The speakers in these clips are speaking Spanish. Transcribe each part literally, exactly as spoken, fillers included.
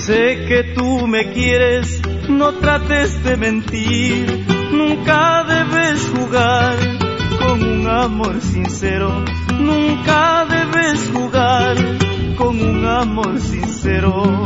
Sé que tú me quieres, no trates de mentir. Nunca debes jugar con un amor sincero. Nunca debes jugar con un amor sincero.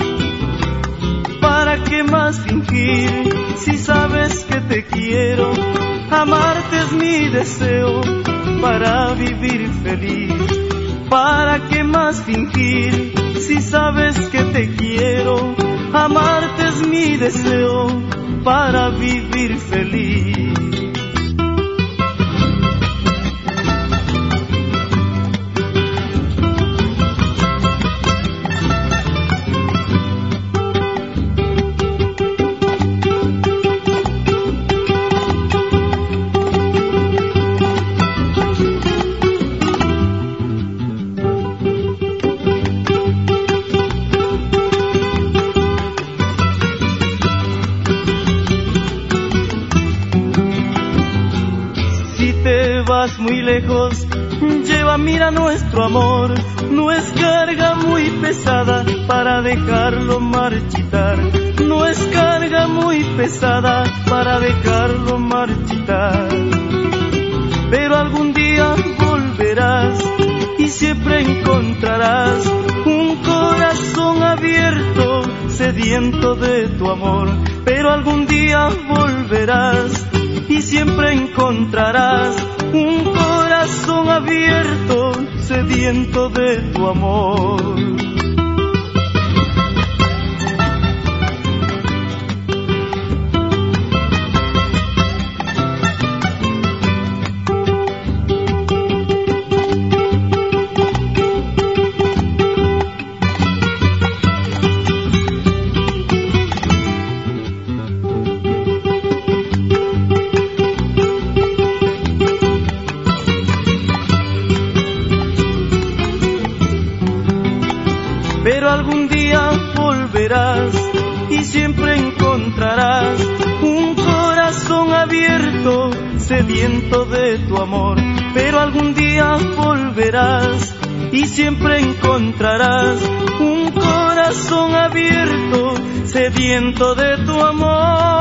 ¿Para qué más fingir si sabes que te quiero? Amarte es mi deseo para vivir feliz. ¿Para qué más fingir si sabes que te quiero? Amarte es mi deseo para vivir feliz. Muy lejos, lleva, mira nuestro amor. No es carga muy pesada para dejarlo marchitar. No es carga muy pesada para dejarlo marchitar. Pero algún día volverás y siempre encontrarás un corazón abierto, sediento de tu amor. Pero algún día volverás y siempre encontrarás un corazón abierto, sediento de tu amor. Pero algún día volverás y siempre encontrarás un corazón abierto, sediento de tu amor. Pero algún día volverás y siempre encontrarás un corazón abierto, sediento de tu amor.